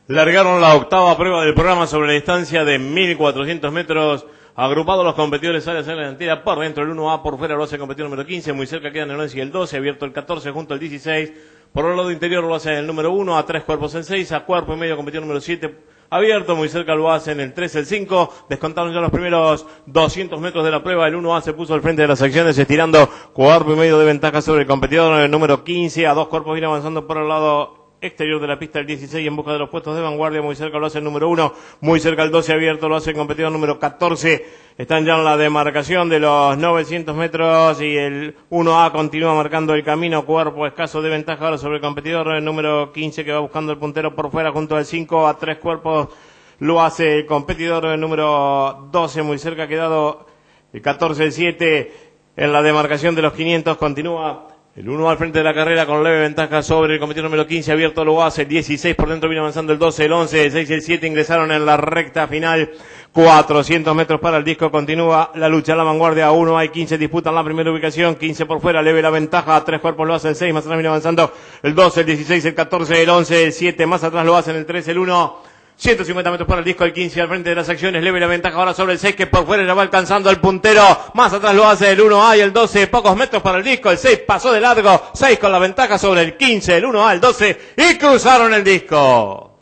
Largaron la octava prueba del programa sobre la distancia de 1400 metros. Agrupados los competidores áreas en la delantera, por dentro el 1A, por fuera lo hace el competidor número 15, muy cerca quedan el 11 y el 12, abierto el 14 junto al 16, por el lado interior lo hace el número 1, a 3 cuerpos el 6, a cuerpo y medio competidor número 7, abierto, muy cerca lo hacen el 3, el 5, descontaron ya los primeros 200 metros de la prueba, el 1A se puso al frente de las secciones, estirando cuerpo y medio de ventaja sobre el competidor número 15, a 2 cuerpos viene avanzando por el lado exterior de la pista el 16 en busca de los puestos de vanguardia, muy cerca lo hace el número 1, muy cerca el 12 abierto lo hace el competidor número 14, están ya en la demarcación de los 900 metros y el 1A continúa marcando el camino, cuerpo escaso de ventaja ahora sobre el competidor el número 15 que va buscando el puntero por fuera junto al 5, a 3 cuerpos lo hace el competidor el número 12, muy cerca ha quedado el 14, el 7 en la demarcación de los 500, continúa el 1 al frente de la carrera con leve ventaja sobre el competidor número 15, abierto lo hace, el 16 por dentro viene avanzando el 12, el 11, el 6 y el 7 ingresaron en la recta final, 400 metros para el disco, continúa la lucha a la vanguardia, 1 hay 15 disputan la primera ubicación, 15 por fuera, leve la ventaja, a 3 cuerpos lo hace el 6, más atrás viene avanzando el 12, el 16, el 14, el 11, el 7, más atrás lo hacen el 13, el 1, 150 metros para el disco, el 15 al frente de las acciones, leve la ventaja ahora sobre el 6 que por fuera ya va alcanzando al puntero, más atrás lo hace el 1A y el 12, pocos metros para el disco, el 6 pasó de largo, 6 con la ventaja sobre el 15, el 1A, el 12 y cruzaron el disco.